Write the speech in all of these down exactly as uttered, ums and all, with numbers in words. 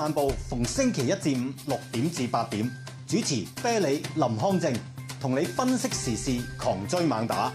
晚報逢星期一至五六點至八點，主持啤梨、林康正，同你分析時事，狂追猛打。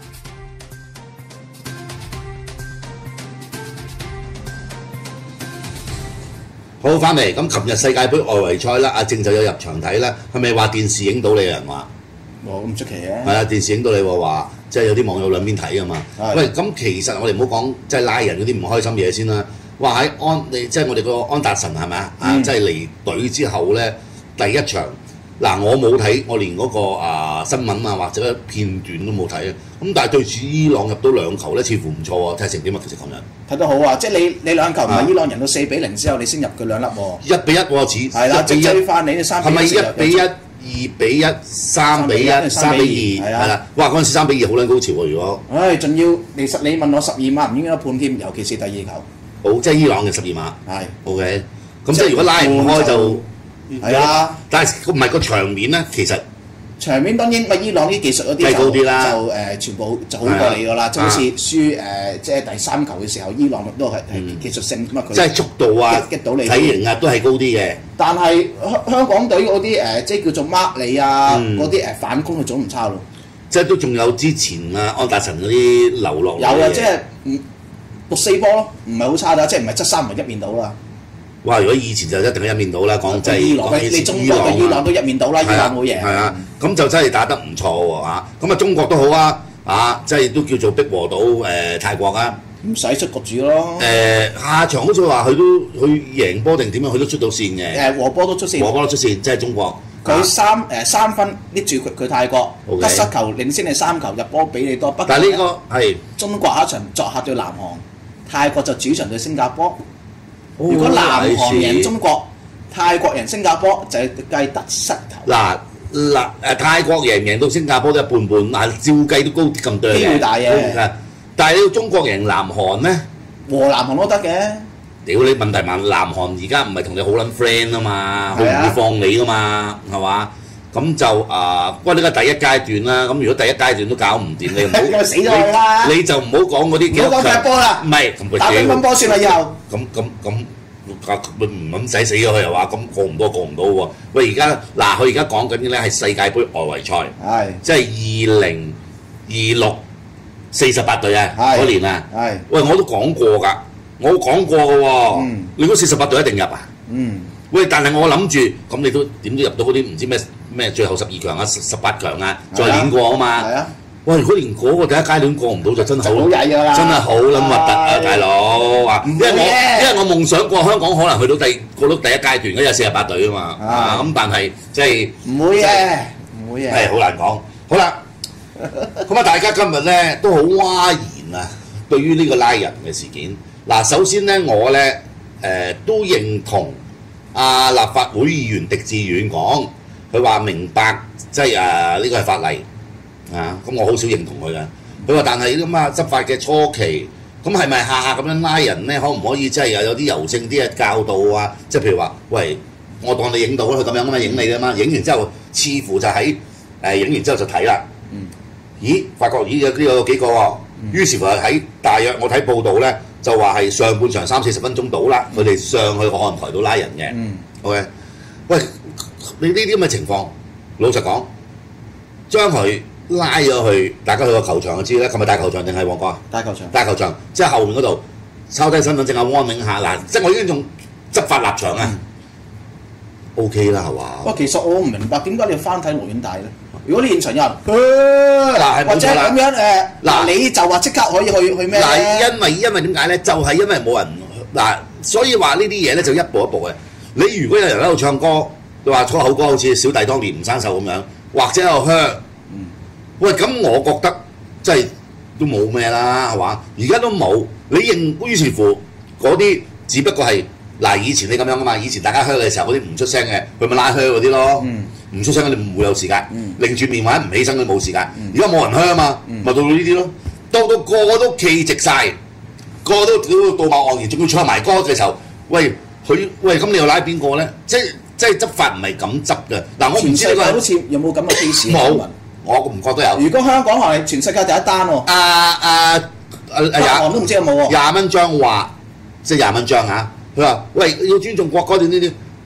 好，翻嚟咁，琴日世界盃外圍賽啦，阿正就有入場睇啦，係咪話電視影到你有人話？ 冇咁出奇嘅。 係啊，電視影到你喎，話即係有啲網友兩邊睇啊嘛。喂，咁其實我哋唔好講即係拉人嗰啲唔開心嘢先啦。話喺安你即係我哋個安達臣係咪啊？啊，即係離隊之後咧，第一場嗱我冇睇，我連嗰、那個啊新聞啊或者片段都冇睇啊。咁但係對住伊朗入到兩球咧，似乎唔錯喎。睇成點啊？其實琴日睇得好啊！即係你你兩球唔係伊朗贏到四比零之後，你先入佢兩粒喎。 一比一喎，似係啦，即係追翻你啲三比一。 係咪一比一、二比一、三比一、三比二？係啦，哇！嗰陣時三比二好撚高潮喎，如果唉，仲要其實你問我十二碼唔應該判添，尤其是第二球。 好，即係伊朗嘅十二碼。 係 OK， 咁即係如果拉唔開就係啊。 但係唔係個場面咧，其實場面當然咪伊朗啲技術嗰啲高啲啦， 就誒全部就好過你㗎啦，就好似輸誒即係第三球嘅時候，伊朗都係係技術性咁啊，佢即係速度啊、 擊到你體型啊都係高啲嘅。 但係香香港隊嗰啲誒即係叫做 mark 你啊嗰啲誒反攻佢總唔差咯。 即係都仲有之前啊安達臣嗰啲流落有啊，即係唔六四波咯，唔係好差㗎，即係唔係側三唔係一面倒啦。 哇！如果以前就一定係一面倒啦，講真係伊朗你中國嘅伊朗都一面倒啦，伊朗冇贏。 係啊，咁就真係打得唔錯喎嚇。咁啊中國都好啊，啊即係都叫做逼和到誒泰國啊。 唔使出局主咯。 誒下場好似話佢都佢贏波定點樣，佢都出到線嘅。 誒和波都出線。 和波都出線，即係中國。 佢三誒三分拎住佢佢泰國，得失球領先你三球，入波比你多。 但係呢個係中國下一場作客對南韓，泰國就主場對新加坡。如果南韓贏中國，泰國贏新加坡就係計得失球。 嗱嗱誒泰國贏唔贏到新加坡都一半半，嗱照計都高啲咁多嘅。 機會大嘅。 但係你要中國贏南韓咧， 和南韓都得嘅。 屌你問題問南韓而家唔係同你好撚 friend 啊嘛，佢唔會放你噶嘛，係嘛？咁就啊，不過呢個第一階段啦。咁如果第一階段都搞唔掂，你唔好死咗佢啦！ 你就唔好講嗰啲。 唔好講踢波啦， 唔係打乒乓波算啦以後。 咁咁咁唔撚使死咗佢又話咁過唔到過唔到喎。喂而家嗱佢而家講緊嘅咧係世界盃外圍賽， 係即係二零二六四十八隊啊嗰年啊。 係喂我都講過㗎，我講過嘅喎。嗯、你嗰四十八隊一定入啊？嗯。喂，但係我諗住咁你都點都入到嗰啲唔知咩咩最後十二強啊、十八強啊，再練過啊嘛。係啊。喂，如果連嗰個第一階段過唔到就真係好曳㗎啦， 真係好撚核突啊，大佬啊！因為我因為我夢想過香港可能去到第過到第一階段，嗰有四十八隊啊嘛。啊咁，但係即係唔會嘅，唔會嘅。 係好難講。好啦，咁啊，大家今日咧都好嘩然啊，對於呢個拉人嘅事件。嗱，首先咧我咧誒都認同。啊！立法會議員狄志遠講，佢話明白即係誒呢個係法例啊，咁我好少認同佢嘅。佢話但係咁啊執法嘅初期，咁係咪下下咁樣拉人咧？可唔可以即係又有啲柔性啲嘅教導啊？即係譬如話，喂，我當你影到啦，佢咁樣咁樣影你㗎嘛，影完之後似乎就喺誒影完之後就睇啦。嗯。咦？發覺咦有呢有幾個喎？嗯、於是乎喺大約我睇報道咧。就話係上半場三四十分鐘到啦，佢哋上去個看台度拉人嘅。嗯 OK， 喂，你呢啲咁嘅情況，老實講，將佢拉咗去，大家去個球場就知啦。係咪大球場定係旺角啊？ 大球場。 大球場，即係後面嗰度抄低身份證啊，安領下嗱，即係我已經用執法立場啊。嗯、OK 啦，係嘛？ 哇，其實我唔明白點解你要翻睇錄影帶咧？如果你現場有人，嗱或者咁樣誒，嗱你就話即刻可以去去咩咧？ 嗱，因為因為點解咧？就係、是、因為冇人嗱，所以話呢啲嘢咧就一步一步嘅。你如果有人喺度唱歌，你話粗口歌，好似小弟當年唔生手咁樣，或者喺度噓，嗯、喂咁我覺得即係都冇咩啦，係嘛？而家都冇，你認於是乎嗰啲只不過係嗱，以前你咁樣噶嘛，以前大家噓嘅時候嗰啲唔出聲嘅，佢咪拉噓嗰啲咯。嗯唔出聲，你唔會有時間。擰住面或者唔起身，佢冇時間。而家冇人噓啊嘛，咪到到呢啲咯。到到個個都企直晒，個個都屌到道貌岸然，仲要唱埋歌嘅時候，喂佢喂咁你又拉邊個咧？即即係執法唔係咁執嘅。嗱，我唔知呢個好似有冇咁嘅 case？ 冇，我唔覺得有。 如果香港係全世界第一單喎。 啊啊啊廿都唔知有冇喎。 廿蚊張話，即係廿蚊張嚇。佢話喂要尊重國歌點點點。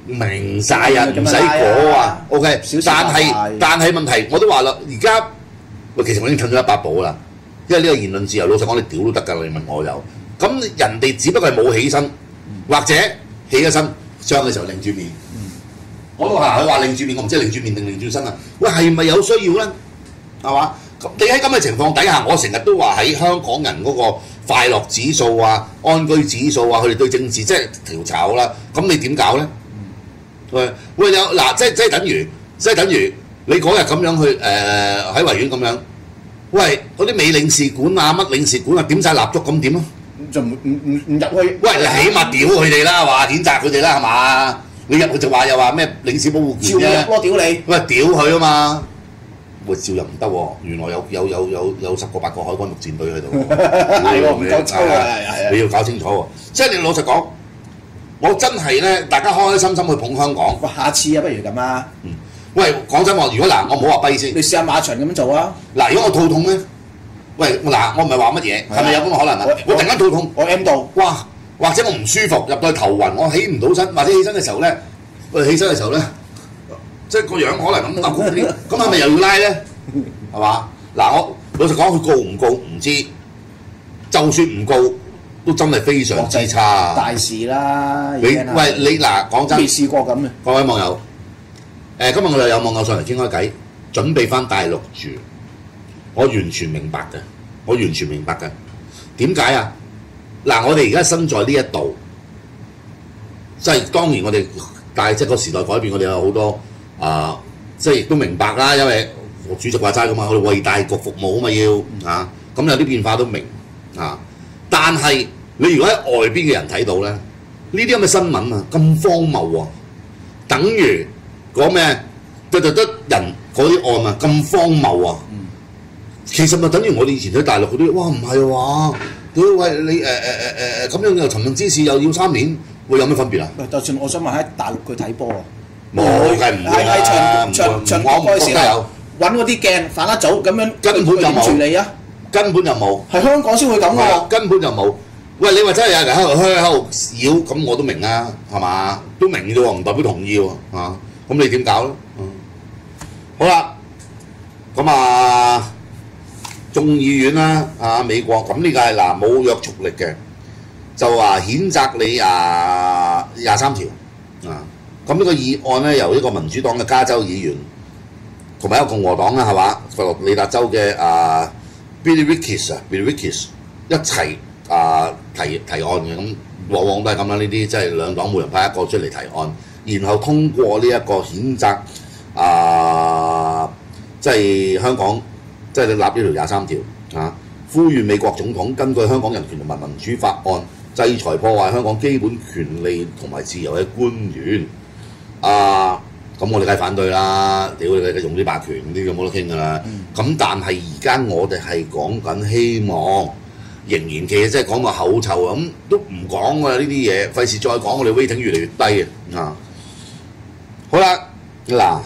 明晒啊，唔使果啊 ，OK。但係但係問題我都話啦，而家喂其實我已經褪咗一百步啦，因為呢個言論自由，老實講你屌都得㗎，你問我有。咁人哋只不過係冇起身，或者起咗身傷嘅時候擰住面。我都話佢話擰住面，我唔知擰住面定擰住身啊。喂，係咪有需要咧？係嘛？你喺咁嘅情況底下，我成日都話喺香港人嗰個快樂指數啊、安居指數啊，佢哋對政治即係調查啦。咁你點搞咧？喂喂，有嗱，即係即係等於，即係等於你嗰日咁樣去誒喺維園咁樣，喂嗰啲美領事館啊、乜領事館啊點晒蠟燭咁點啊？ 就唔唔唔唔入去。 喂，你起碼屌佢哋啦，話譴責佢哋啦，係嘛？你入去就話又話咩領事保護權啫？ 照入咯，屌你！ 喂，屌佢啊嘛！喂，照入唔得喎，原來有有有有有十個八個海軍陸戰隊喺度。 係喎，唔夠抽啊！ 你要搞清楚喎，即係你老實講，我真係咧，大家開開心心去捧香港。 喂，下次啊，不如咁啊！ 嗯，喂，講真喎，如果嗱，我唔好話跛先， 你試下馬場咁樣做啊！ 嗱，如果我肚痛咧，喂，嗱，我唔係話乜嘢，係咪有咁嘅可能啊？我突然間肚痛， 我 M 到， 哇！或者我唔舒服，入到去頭暈，我起唔到身，或者起身嘅時候咧，喂，起身嘅時候咧，即係個樣可能咁揼嗰啲，咁係咪又要拉咧？係嘛？嗱，我老實講，佢告唔告唔知，就算唔告，都真係非常之差。 大事啦！ 你喂你嗱講真， 未試過咁嘅。 各位網友，誒今日我哋有網友上嚟傾開偈，準備翻大陸住，我完全明白嘅，我完全明白嘅。點解啊？嗱，我哋而家身在呢一度，即係當然我哋，但係即係個時代改變，我哋有好多啊、呃，即係亦都明白啦，因為我主席話齋噶嘛，我哋為大局服務啊嘛要啊，咁有啲變化都明啊。但係你如果喺外邊嘅人睇到咧，呢啲咁嘅新聞啊，咁荒謬啊，等於講咩得得得人嗰啲案啊，咁荒謬啊，嗯、其實咪等於我哋以前喺大陸嗰啲，哇唔係話。喂，你誒誒誒誒咁樣又尋釁滋事又要三年，會有咩分別啊？ 喂，就算我想問喺大陸佢睇波啊， 冇係唔會喺場場場波嗰時候揾嗰啲鏡反一組咁樣， 根本就冇處理啊， 根本就冇， 係香港先會咁喎， 根本就冇。喂，你話真係有人喺度喺度擾，咁我都明啊，係嘛？都明啫喎，唔代表同意喎，啊，咁你點搞咧？嗯，好啦，咁啊。眾議院啦，啊美國咁呢個係嗱冇約束力嘅，就話譴責你啊廿三條啊，咁呢個議案咧由一個民主黨嘅加州議員同埋一個共和黨啦係嘛，佛羅里達州嘅啊 Billy Rickes 啊 Billy Rickes 一齊啊提提案嘅，咁往往都係咁啦，呢啲即係兩黨每人派一個出嚟提案，然後通過呢一個譴責啊，即係香港。即係你立呢條廿三條啊，呼籲美國總統根據香港人權同埋民主法案制裁破壞香港基本權利同埋自由嘅官員啊，咁我哋梗係反對啦！屌你嘅用啲霸權啲咁冇得傾㗎啦！咁、嗯、但係而家我哋係講緊希望，仍然其實即係講到口臭啊，咁都唔講㗎啦呢啲嘢，費事再講，我哋 rating 越嚟越低啊！好啦，嗱。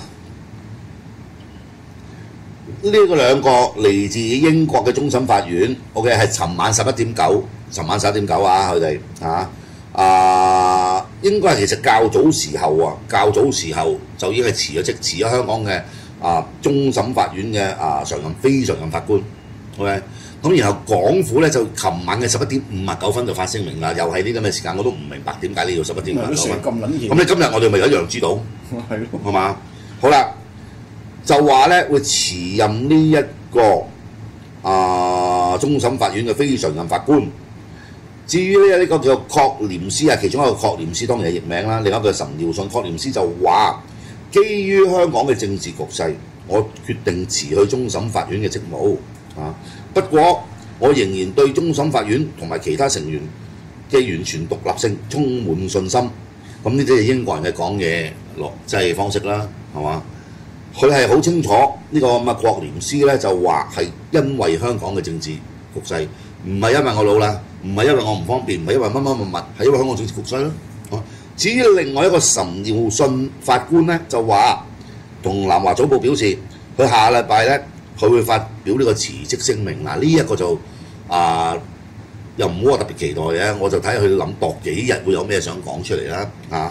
呢個兩個嚟自英國嘅終審法院 ，OK 係尋晚十一點九，尋晚十一點九啊，佢哋啊啊應該係其實較早時候啊，較早時候就已經係辭咗職，辭咗香港嘅啊終審法院嘅啊常任非常任法官 ，OK 咁然後港府咧就尋晚嘅十一點五啊九分就發聲明啦，又係呢咁嘅時間，我都唔明白點解你要十一點五啊九分咁撚嘢。咁你今日我哋咪一樣知道，係咯，係嘛？好啦。就話咧會辭任呢一個啊終審法院嘅非常任法官。至於呢呢個叫確廉斯啊，其中一個確廉斯當然係譯名啦，另一個係岑耀信。確廉斯就話，基於香港嘅政治局勢，我決定辭去終審法院嘅職務啊。不過我仍然對終審法院同埋其他成員嘅完全獨立性充滿信心。咁呢啲係英國人嘅講嘢落即係方式啦，係嘛？佢係好清楚呢、這個咁嘅確廉斯咧，就話係因為香港嘅政治局勢，唔係因為我老啦，唔係因為我唔方便，唔係因為乜乜乜乜，係因為香港政治局勢咯。啊，至於另外一個岑耀信法官咧，就話同南華早報表示，佢下禮拜咧佢會發表呢個辭職聲明。嗱，呢一個就啊又唔好話特別期待嘅，我就睇下佢諗度幾日會有咩想講出嚟啦。啊，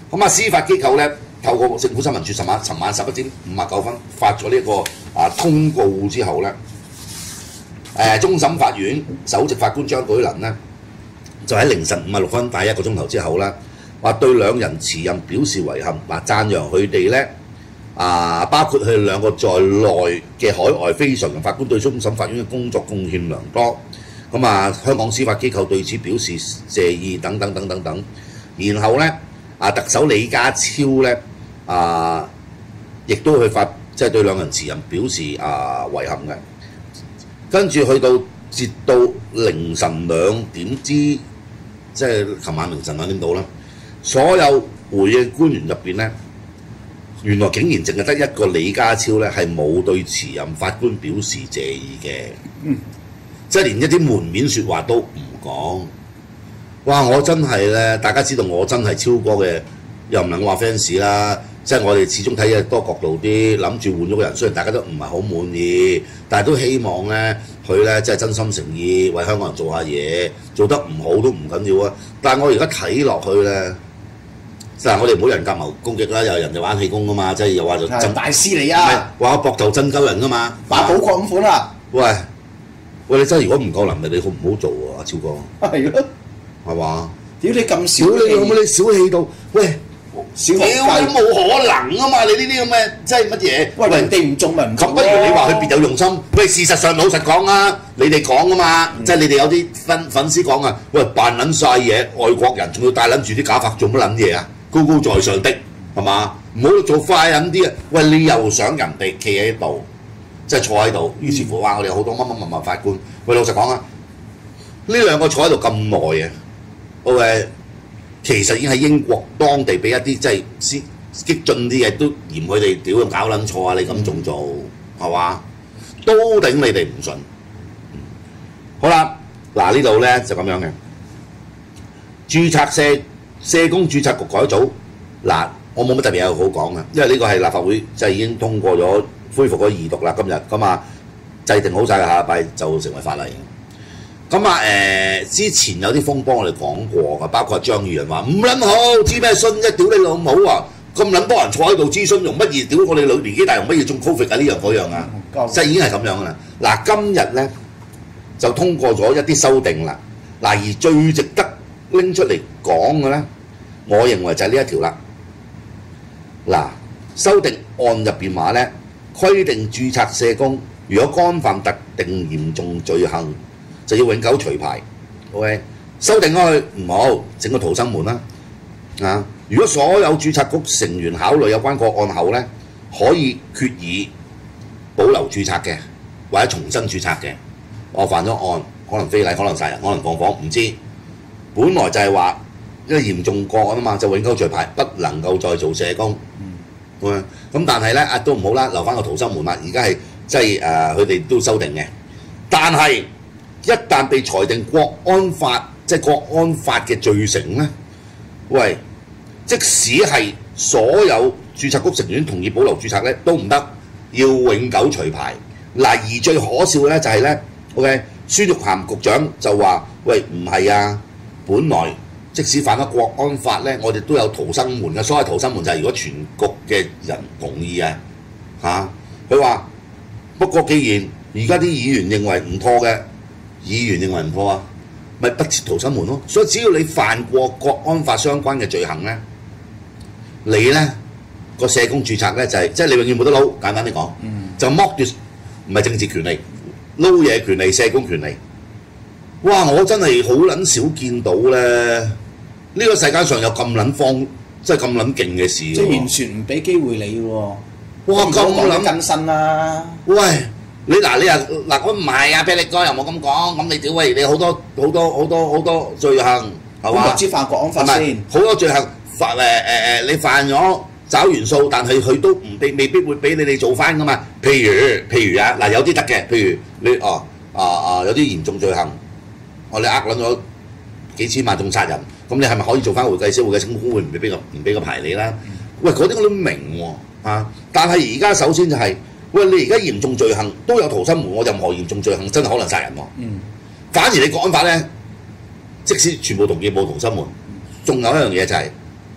咁啊，司法機構咧透過政府新聞處尋晚尋晚十一點五十九分發咗呢一個啊通告之後咧，誒終審法院首席法官張舉能咧就喺凌晨五十六分大一個鐘頭之後咧，話對兩人辭任表示遺憾，話讚揚佢哋咧啊，包括佢哋兩個在內嘅海外非常任法官對終審法院嘅工作貢獻良多。咁啊，香港司法機構對此表示謝意等等等等等。然後咧，啊特首李家超咧啊，亦都去發即係對兩人辭任表示啊遺憾嘅。跟住去到截到凌晨兩點之，即係琴晚凌晨兩點到啦，所有回應官員入邊咧，原來竟然淨係得一個李家超咧係冇對辭任法官表示謝意嘅。嗯。即係連一啲門面説話都唔講，哇！我真係咧，大家知道我真係超哥嘅，又唔能夠話 fans 啦。即係我哋始終睇嘢多角度啲，諗住換咗個人，雖然大家都唔係好滿意，但係都希望咧佢咧即係真心誠意為香港人做下嘢，做得唔好都唔緊要啊。但係我而家睇落去咧，即係我哋唔好人格謀攻擊啦，有人就玩氣功噶嘛，即係又話就真大師嚟啊， 話我膊頭震鳩人噶嘛， 把寶國咁款啊！ 喂！喂，你真係如果唔夠能力，你好唔好做啊，超哥？係咯，係嘛？屌你咁少你有冇你小氣到？喂，小學雞冇可能啊嘛！你呢啲咁嘅即係乜嘢？喂，人哋唔中咪唔中咯。不如你話佢別有用心。喂，事實上老實講啊，你哋講啊嘛，嗯、即係你哋有啲粉粉絲講啊，喂扮撚晒嘢，外國人仲要帶撚住啲假髮做乜撚嘢啊？高高在上的係嘛？唔好做快撚啲啊！喂，你又想人哋企喺度？即係坐喺度，於是乎話我哋好多乜乜乜乜法官。喂，老實講啊，呢兩個坐喺度咁耐啊，誒，其實已經喺英國當地俾一啲即係先激進啲嘅都嫌佢哋屌咁搞撚錯啊！你咁仲做係嘛？都頂你哋唔順。好啦，嗱呢度咧就咁樣嘅註冊社社工註冊局改組。嗱，我冇乜特別嘢好講啊，因為呢個係立法會即係已經通過咗。恢復咗二讀啦，今日咁啊，制定好晒嘅下禮拜就成為法例。咁啊誒，之前有啲風波我哋講過嘅，包括張宇人話唔撚好，知咩信啫？屌你老母啊！咁撚多人坐喺度諮詢，用乜嘢？屌我哋老年紀大用乜嘢中 Covid 啊？呢樣嗰樣啊，即係已經係咁樣噶啦。嗱，今日咧就通過咗一啲修訂啦。嗱，而最值得拎出嚟講嘅咧，我認為就係呢一條啦。嗱，修訂案入邊話咧。規定註冊社工，如果干犯特定嚴重罪行，就要永久除牌。OK， 修訂開去唔好，整個逃生門啦。啊，如果所有註冊局成員考慮有關個案後咧，可以決議保留註冊嘅，或者重新註冊嘅。我犯咗案，可能非禮，可能殺人，可能放火，唔知。本來就係話，因為嚴重個案啊嘛，就永久除牌，不能夠再做社工。咁、嗯、但係咧啊都唔好啦，留翻個逃生門啦。而家係即係誒，佢、呃、哋都修訂嘅。但係一旦被裁定國安法即係國安法嘅罪成咧，喂，即使係所有註冊局成員同意保留註冊咧，都唔得，要永久除牌。嗱，而最可笑嘅咧就係咧 ，OK， 孫玉菡局長就話：喂，唔係啊，本來。即使犯咗國安法咧，我哋都有逃生門嘅。所謂逃生門就係如果全局嘅人同意啊，嚇佢話。不過既然而家啲議員認為唔妥嘅，議員認為唔妥啊，咪不設逃生門咯。所以只要你犯過國安法相關嘅罪行咧，你咧個社工註冊咧就係、是、即係你永遠冇得撈。簡單啲講，嗯、就剝奪唔係政治權利，撈嘢權利、社工權利。哇！我真係好撚少見到咧。呢個世界上有咁撚方，即係咁撚勁嘅事， 即係完全唔俾機會你喎。 哇！咁撚更新啦。 喂，你嗱你又嗱我唔係啊，霹靂哥又冇咁講，咁你屌喂你好多好多好多好多罪行係嘛？唔知犯國安法先。好多罪行犯誒誒誒，你犯咗找完數，但係佢都唔未未必會俾你哋做翻噶嘛。譬如譬如啊，嗱有啲得嘅，譬如你哦啊啊有啲嚴重罪行，哦你呃撚咗幾千萬仲殺人。咁你係咪可以做翻會計師？會計師公會唔俾個唔俾個牌你啦？嗯、喂，嗰啲我都明喎、啊，但係而家首先就係、是，喂，你而家嚴重罪行都有逃生門，我任何嚴重罪行真係可能殺人喎。嗯、反而你國安法咧，即使全部同意冇逃生門，仲有一樣嘢就係、是，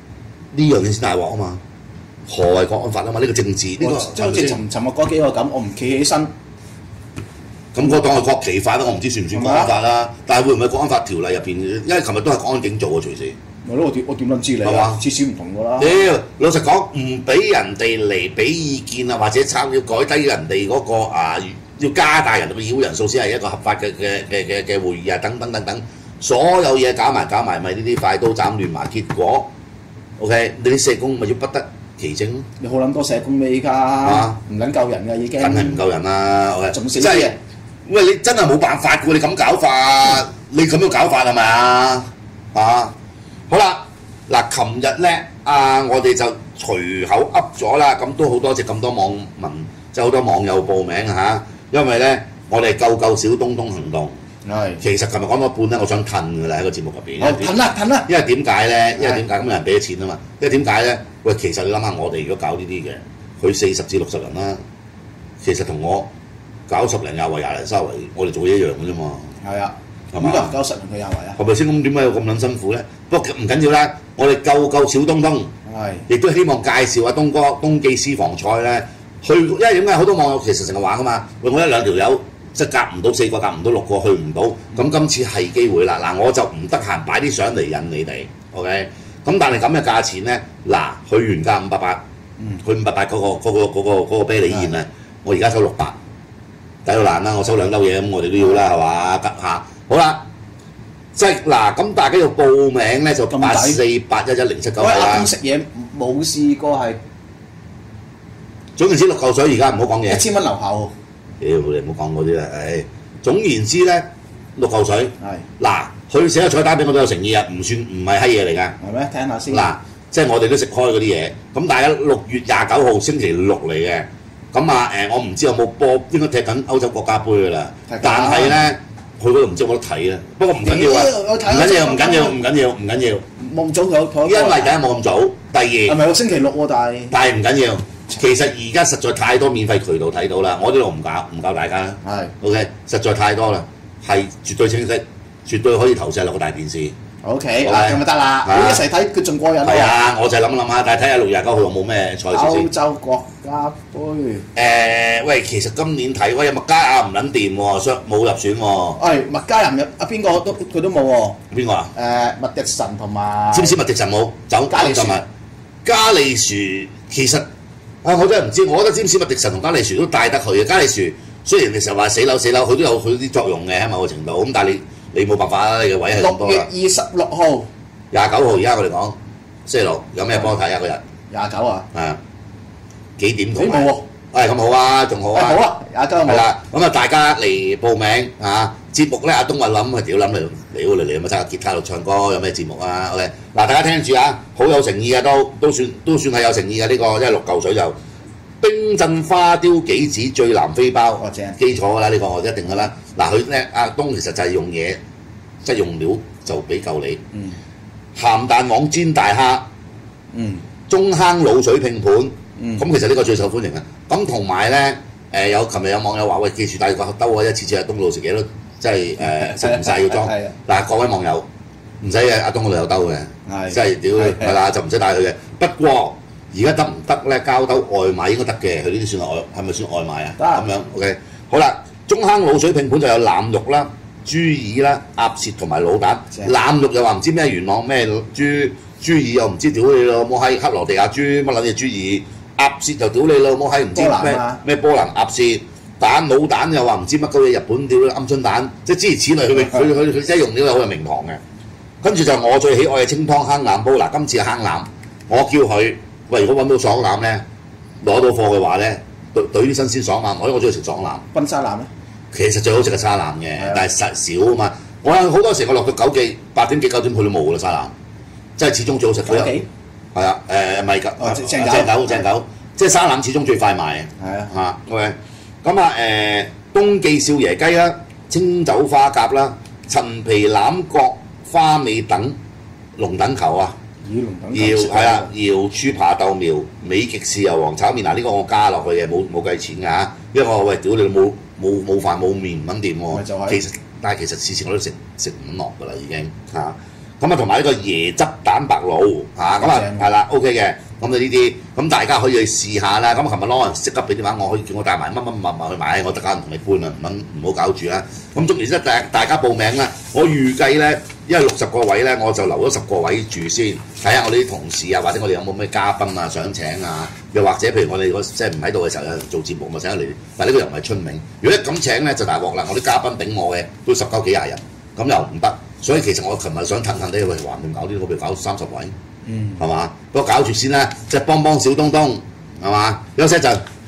呢樣嘢先大鑊啊嘛！何謂國安法啊嘛？呢、呢個政治呢、呢個即係好似尋尋日嗰幾個咁，我唔企起身。 咁嗰當係國旗法啦，我唔知算唔算國安法啦。但係會唔會國安法條例入邊？因為琴日都係國安警做啊，隨時。 咪咯，我點我點撚知你啊？至少唔同㗎啦。 屌，老實講，唔俾人哋嚟俾意見啊，或者參要改低人哋嗰、嗰個啊，要加大人哋嘅議會人數先係一個合法嘅嘅嘅嘅嘅會議啊，等等等等，所有嘢搞埋搞埋，咪呢啲快刀斬亂麻，結果 OK，你啲社工咪要不得其正咯。 你好撚多社工咩依家？唔撚夠人㗎已經。 梗係唔夠人啦，OK， 仲少啲嘢。 喂，你真係冇辦法嘅喎！你咁搞法，你咁樣搞法係咪啊？啊，好啦，嗱，琴日咧啊，我哋就隨口噏咗啦，咁都好多謝咁多網民，即係好多網友報名嚇，因為咧我哋救救小東東行動，係其實琴日講到一半咧，我想褪㗎啦喺個節目入邊。 哦，褪啦褪啦！ 因為點解咧？因為點解咁有人俾咗錢啊嘛？因為點解咧？喂，其實你諗下，我哋如果搞呢啲嘅，佢四十至六十人啦，其實同我搞十零廿圍廿零三圍，我哋做一樣嘅啫嘛。係啊，係嘛？搞十零佢廿圍啊？係咪先？咁點解要咁撚辛苦咧？不過唔緊要啦，我哋救救小東東，係，亦都希望介紹下東哥東記私房菜咧。去，因為點解好多網友其實成日玩噶嘛？喂，我一兩條友即係夾唔到四個，夾唔到六個，去唔到。咁今次係機會啦！嗱，我就唔得閒擺啲相嚟引你哋 ，OK？咁但係咁嘅價錢咧，嗱，去原價五百八，去五百八嗰個嗰個嗰個嗰個啤梨宴啊，我而家收六百。抵到爛啦！我收兩兜嘢，咁我哋都要啦，係嘛？急下好啦，即係嗱，咁大家要報名咧就八四八一一零七九啦。阿東食嘢冇試過係，總言之六嚿水而家唔好講嘢，一千蚊樓下喎。屌你唔好講嗰啲啦，唉，總言之咧六嚿水係嗱，佢寫個菜單俾我都有誠意啊，唔算唔係閪嘢嚟㗎。係咩？聽下先。嗱，即係我哋都食開嗰啲嘢，咁大家六月廿九號星期六嚟嘅。咁啊誒，我唔知有冇播，應該踢緊歐洲國家杯㗎啦。但係咧，去嗰度唔知有冇得睇啊。不過唔緊要啊，唔緊要，唔緊要，唔緊要，唔緊要。冇咁早有，因為第一冇咁早，第二係咪個星期六喎？但係但係唔緊要。其實而家實在太多免費渠道睇到啦，我呢度唔搞唔教大家啦。係 OK，實在太多啦，係絕對清晰，絕對可以投射落個大電視。O K， 嗱咁咪得啦，一齊睇佢仲過癮。係啊，我就係諗諗下，但係睇下六月廿九號有冇咩賽事先。歐洲國家杯。誒，喂，其實今年睇喂麥加亞唔撚掂喎，雙冇入選喎。係麥加入唔入？啊邊個都佢都冇喎。邊個啊？誒麥迪臣同埋。知唔知麥迪臣冇走？加利樹。加利樹其實啊，我真係唔知，我覺得詹士麥迪臣同加利樹都帶得去嘅。加利樹雖然你成日話死樓死樓，佢都有佢啲作用嘅喺某個程度，咁但係你。你冇辦法啦，你嘅位係咁多啦。六月二十六號、廿九號，而家我哋講星期六有咩波睇啊？嗰日廿九啊，係啊，幾點同埋？冇喎，誒咁好啊，仲好啊。好啊，廿九號係啦，咁啊大家嚟報名啊！節目咧，阿東話諗係屌諗嚟嚟嚟嚟，有冇揸個吉他度唱歌？有咩節目啊 ？OK，嗱大家聽住啊，好有誠意嘅都都算都算係有誠意嘅呢個，因為六嚿水就。冰鎮花雕杞子醉南非包，哦、基礎㗎啦，呢、呢個一定㗎啦。嗱，佢咧阿東其實就係用嘢，即係用料就俾夠你。嗯。鹹蛋黃煎大蝦。嗯。中坑滷水拼盤。嗯。咁其實呢個最受歡迎啊。咁同埋咧，誒有琴日有網友話喂，記住帶個兜啊，一次次喺東路食嘢都即係誒食唔晒要裝。係啊。嗱，各位網友唔使嘅，阿東嗰度有兜嘅。係。即係屌係啦，就唔使帶佢嘅。不過。而家得唔得咧？交兜外賣應該得嘅，佢呢啲算係外，係咪算外賣啊？得咁樣 OK。好啦，中坑滷水拼盤就有腩肉啦、豬耳啦、鴨舌同埋滷蛋。腩肉又話唔知咩元朗咩豬豬耳又唔知屌你老母閪克羅地亞豬乜撚嘢豬耳，鴨舌就屌你老母閪唔知咩咩波蘭鴨舌，蛋滷蛋又話唔知乜鳩嘢日本屌鵪鶉蛋，即係諸如此類，佢佢佢佢真係用料係好有名堂嘅。跟住就我最喜愛嘅清湯坑腩煲嗱，今次係坑腩，我叫佢。喂，如果揾到爽腩咧，攞到貨嘅話咧，對對啲新鮮爽腩，我因為我中意食爽腩。賓沙腩咧，其實最好食係沙腩嘅，但係實少啊嘛。我有好多時我落到九記八點幾九點去都冇㗎啦沙腩，即係始終最好食。九記係啊，誒咪㗎，正九正九，即係沙腩始終最快賣。係啊，嚇 OK。咁啊誒，東記少爺雞啦，清酒花甲啦，陳皮欖角花尾等龍躉球啊。瑤係啦，瑤柱扒豆苗、美極豉油皇炒麵嗱，呢個我加落去嘅，冇冇計錢㗎嚇，因為我喂屌你冇冇冇飯冇麵唔撚掂喎。其實但係其實次次我都食食唔落㗎啦已經嚇。 咁啊同埋呢個椰汁蛋白露嚇，咁啊係啦 OK 嘅。咁你呢啲咁大家可以去試下啦。咁琴日攞人即刻俾電話我，可以叫我帶埋乜乜物物去買，我得間唔同你搬啊，唔好唔好搞住啦。咁總言之，大大家報名啦。我預計咧，因為六十個位咧，我就留咗十個位住先，睇下我哋啲同事啊，或者我哋有冇咩嘉賓啊想請啊，又或者譬如我哋即係唔喺度嘅時候有人做節目咪請嚟，但係呢個又唔係春茗。如果一咁請咧就大鑊啦，我啲嘉賓頂我嘅都十九幾廿人，咁又唔得。所以其實我琴日想騰騰地去橫掂搞啲，我譬如搞三十位。嗯，係嘛？不過搞住先啦，即係幫幫小東東，係嘛？休息一陣。